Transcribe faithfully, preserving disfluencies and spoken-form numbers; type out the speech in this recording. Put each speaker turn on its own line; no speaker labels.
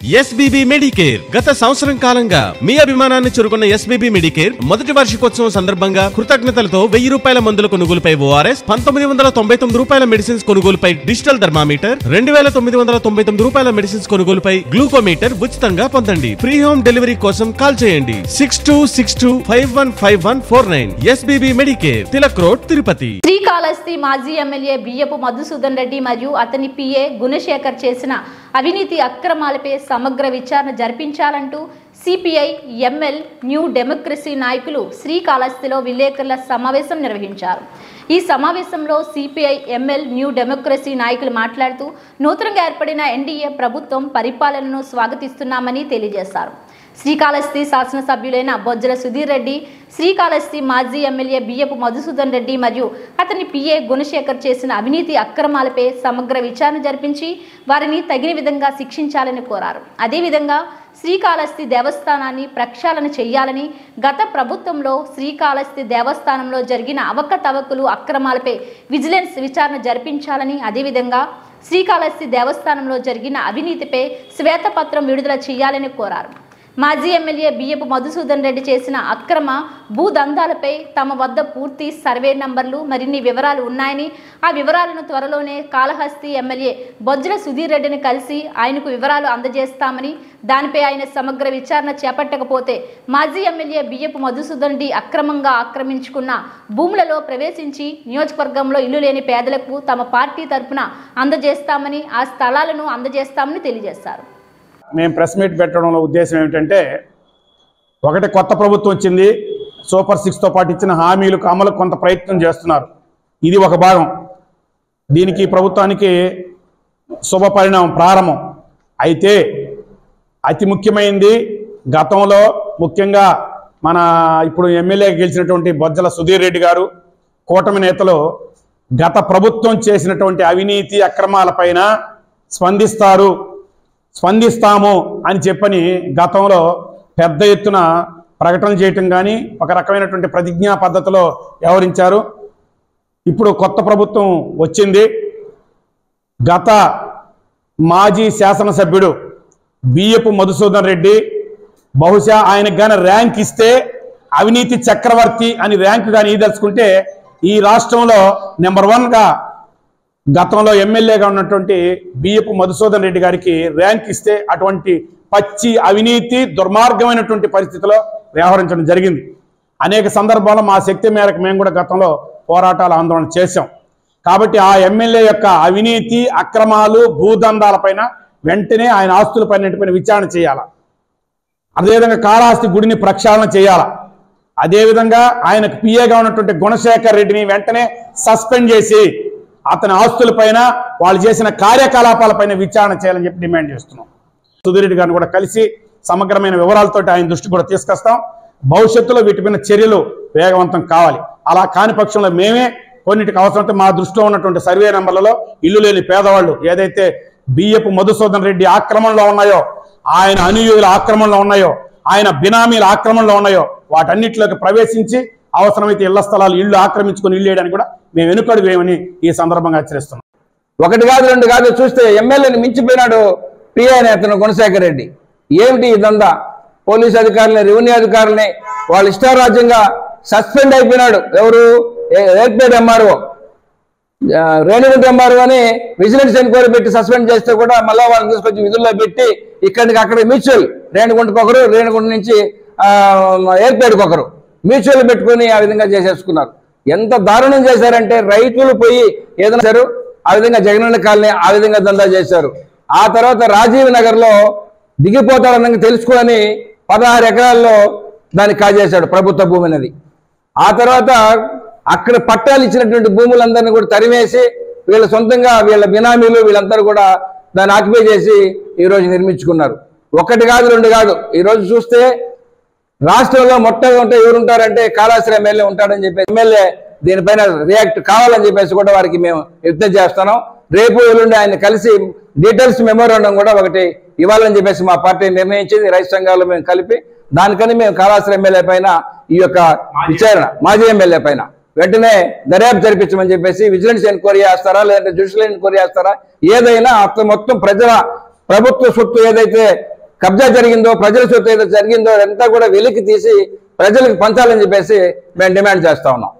SBB Medicare గత సంవత్సరం కాలంగా మీ అభిమానాన్ని చురుకున్న ఎస్బీబీ మెడికేర్ మొదటి వార్షికోత్సవం సందర్భంగా కృతజ్ఞతలతో వెయ్యి రూపాయల మందుల కొనుగోలుపై ఓఆర్ఎస్, పంతొమ్మిది వందల తొంభై తొమ్మిది రూపాయల మెడిసిన్స్ కొనుగోలుపై డిజిటల్ థర్మామీటర్, రెండు వేల తొమ్మిది వందల తొంభై తొమ్మిది రూపాయల మెడిసిన్స్ కొనుగోలుపై గ్లూకోమీటర్ ఉచితంగా పొందండి. ఫ్రీ హోమ్ డెలివరీ కోసం కాల్ చేయండి six two six two five one five one four nine. SBB medicare, Tilak road, Tirupati.
Srikalahasti మాజీ ఎమ్మెల్యే బియ్యపు మధుసూదన్ రెడ్డి మరియు అతని పిఏ గుణశేఖర్ చేసిన అవినీతి అక్రమాలపై సమగ్ర విచారణ జరిపించాలంటూ సిపిఐ ఎంఎల్ న్యూ డెమోక్రసీ నాయకులు శ్రీకాళహస్తిలో విలేకరుల సమావేశం నిర్వహించారు. ఈ సమావేశంలో సిపిఐ ఎంఎల్ న్యూ డెమోక్రసీ నాయకులు మాట్లాడుతూ నూతనంగా ఏర్పడిన ఎన్డీఏ ప్రభుత్వం పరిపాలనను స్వాగతిస్తున్నామని తెలియజేశారు. శ్రీకాళహస్తి శాసనసభ్యులైన బొజ్జల సుధీర్ రెడ్డి, శ్రీకాళహస్తి మాజీ ఎమ్మెల్యే బియ్యపు మధుసూదన్ రెడ్డి మరియు అతని పిఏ గుణశేఖర్ చేసిన అవినీతి అక్రమాలపై సమగ్ర విచారణ జరిపించి వారిని తగిన విధంగా శిక్షించాలని కోరారు. అదేవిధంగా శ్రీకాళహస్తి దేవస్థానాన్ని ప్రక్షాళన చేయాలని, గత ప్రభుత్వంలో శ్రీకాళహస్తి దేవస్థానంలో జరిగిన అవకతవకలు అక్రమాలపై విజిలెన్స్ విచారణ జరిపించాలని, అదేవిధంగా శ్రీకాళహస్తి దేవస్థానంలో జరిగిన అవినీతిపై శ్వేతపత్రం విడుదల చేయాలని కోరారు. మాజీ ఎమ్మెల్యే బియ్యపు మధుసూదన్ రెడ్డి చేసిన అక్రమ భూదందాలపై తమ వద్ద పూర్తి సర్వే నంబర్లు, మరిన్ని వివరాలు ఉన్నాయని, ఆ వివరాలను త్వరలోనే కాళహస్తి ఎమ్మెల్యే బొజ్జల సుధీర్ రెడ్డిని కలిసి ఆయనకు వివరాలు అందజేస్తామని, దానిపై ఆయన సమగ్ర విచారణ చేపట్టకపోతే మాజీ ఎమ్మెల్యే బియ్యపు మధుసూదన్ రెడ్డి అక్రమంగా ఆక్రమించుకున్న భూములలో ప్రవేశించి నియోజకవర్గంలో ఇల్లు లేని పేదలకు తమ పార్టీ తరఫున అందజేస్తామని, ఆ స్థలాలను అందజేస్తామని తెలియజేశారు.
మేము ప్రెస్ మీట్ పెట్టడంలో ఉద్దేశం ఏమిటంటే, ఒకటి కొత్త ప్రభుత్వం వచ్చింది, సూపర్ సిక్స్తో పాటు ఇచ్చిన హామీలకు అమలుకు కొంత ప్రయత్నం చేస్తున్నారు. ఇది ఒక భాగం. దీనికి ప్రభుత్వానికి శుభ పరిణామం, ప్రారంభం. అయితే అతి ముఖ్యమైనది, గతంలో ముఖ్యంగా మన ఇప్పుడు ఎమ్మెల్యే గెలిచినటువంటి బొజ్జల సుధీర్ రెడ్డి గారు, కూటమి నేతలు గత ప్రభుత్వం చేసినటువంటి అవినీతి అక్రమాలపైన స్పందిస్తారు, స్పందిస్తాము అని చెప్పని గతంలో పెద్ద ఎత్తున ప్రకటన చేయటం కానీ ఒక రకమైనటువంటి ప్రతిజ్ఞా పద్ధతిలో వ్యవహరించారు. ఇప్పుడు కొత్త ప్రభుత్వం వచ్చింది. గత మాజీ శాసనసభ్యుడు బియ్యపు మధుసూదన్ రెడ్డి, బహుశా ఆయనకు కానీ ర్యాంక్ ఇస్తే అవినీతి చక్రవర్తి అని ర్యాంకు కానీ ఇదలుచుకుంటే ఈ రాష్ట్రంలో నెంబర్ వన్గా గతంలో ఎమ్మెల్యేగా ఉన్నటువంటి బియ్యపు మధుసూదన్ రెడ్డి గారికి ర్యాంక్ ఇస్తే అటువంటి పచ్చి అవినీతి దుర్మార్గమైనటువంటి పరిస్థితిలో వ్యవహరించడం జరిగింది. అనేక సందర్భాల్లో మా శక్తి మేరకు మేము కూడా గతంలో పోరాటాలు ఆందోళన చేశాం. కాబట్టి ఆ ఎమ్మెల్యే యొక్క అవినీతి అక్రమాలు భూదందాలపైన వెంటనే ఆయన ఆస్తులపైన విచారణ చేయాలా. అదేవిధంగా కాళహస్తి గుడిని ప్రక్షాళన చేయాలా. అదేవిధంగా ఆయనకు పిఏగా ఉన్నటువంటి గుణశేఖర్ రెడ్డిని వెంటనే సస్పెండ్ చేసి అతని ఆస్తులపైన వాళ్ళు చేసిన కార్యకలాపాలపైన విచారణ చేయాలని చెప్పి డిమాండ్ చేస్తున్నాం. సుధీర్ రెడ్డి గారిని కూడా కలిసి సమగ్రమైన వివరాలతో ఆయన దృష్టి కూడా తీసుకొస్తాం. భవిష్యత్తులో వీటిపైన చర్యలు వేగవంతం కావాలి. అలా కాని పక్షంలో మేమే కొన్నిటికి అవసరమైతే మా దృష్టిలో ఉన్నటువంటి సర్వే నెంబర్లలో ఇల్లు లేని పేదవాళ్ళు ఏదైతే బియ్యపు మధుసూదన్ రెడ్డి ఆక్రమణలో ఉన్నాయో, ఆయన అనుయూయుల ఆక్రమణలో ఉన్నాయో, ఆయన బినామీల ఆక్రమణలో ఉన్నాయో వాటన్నిటిలోకి ప్రవేశించి అవసరమైతే ఇళ్ల స్థలాలు ఇళ్లు ఆక్రమించుకొని ఇల్లు వేయడానికి కూడా మేము వెనుకడుగు వేయమని ఈ సందర్భంగా హెచ్చరిస్తున్నాం.
ఒకటి కాదు రెండు కాదు చూస్తే ఎమ్మెల్యేని మించిపోయినాడు పిఏ నేతను గుణశేఖర్ రెడ్డి. ఏమిటి ఇదంతా? పోలీసు అధికారులని, రెవెన్యూ అధికారులని వాళ్ళు ఇష్టారాజ్యంగా సస్పెండ్ అయిపోయినాడు. ఎవరు? ఏర్పేట ఎంఆర్ఓ, రేణుగుంట ఎంఆర్ఓ అని విజిలెన్స్ ఎన్క్వైరీ పెట్టి సస్పెండ్ చేస్తే కూడా మళ్ళీ వాళ్ళని తీసుకొచ్చి విధుల్లో పెట్టి ఇక్కడికి అక్కడ మ్యూచువల్ రేణుగుంటకు ఒకరు, రేణుగుంట నుంచి ఏర్పేటకు ఒకరు మ్యూచువల్ పెట్టుకుని ఆ విధంగా చేసేసుకున్నారు. ఎంత దారుణం చేశారంటే రైతులు పోయి ఏదైనా చేశారు, ఆ విధంగా జగనన్న కాలనీ ఆ విధంగా దందా చేశారు. ఆ తర్వాత రాజీవ్ నగర్లో దిగిపోతారన్న తెలుసుకొని పదహారు ఎకరాల్లో దాన్ని కాజేశాడు ప్రభుత్వ భూమి అనేది. ఆ తర్వాత అక్కడ పట్టాలు ఇచ్చినటువంటి భూములందరినీ కూడా తరిమేసి వీళ్ళ సొంతంగా వీళ్ళ బినామీలు వీళ్ళందరూ కూడా దాన్ని ఆక్యుపై చేసి ఈరోజు నిర్మించుకున్నారు. ఒకటి కాదు రెండు కాదు. ఈరోజు చూస్తే రాష్ట్రంలో మొట్టమొదటి ఎవరుంటారంటే కాళహస్తి ఎమ్మెల్యే ఉంటాడని చెప్పేసి ఎమ్మెల్యే దీనిపైన రియాక్ట్ కావాలని చెప్పేసి కూడా వారికి మేము విజ్ఞప్తి చేస్తున్నాం. రేపు ఎల్లుండి ఆయన కలిసి డీటెయిల్స్ మెమోరాండం కూడా ఒకటి ఇవ్వాలని చెప్పేసి మా పార్టీ నిర్ణయించింది. రైతు సంఘాలు మేము కలిపి దానికని మేము కాళహస్తి ఎమ్మెల్యే పైన ఈ యొక్క విచారణ మాజీ ఎమ్మెల్యే పైన వెంటనే దర్యాప్తు జరిపించమని చెప్పేసి విజిలెన్స్ ఎన్క్వైరీ చేస్తారా లేదంటే జ్యుడిషియల్ ఎన్క్వైరీ చేస్తారా, ఏదైనా మొత్తం ప్రజల ప్రభుత్వ సొత్తు ఏదైతే కబ్జా జరిగిందో, ప్రజల సొత్తు ఏదో జరిగిందో అదంతా కూడా వెలికి తీసి ప్రజలకు పంచాలని చెప్పేసి మేము డిమాండ్ చేస్తా ఉన్నాం.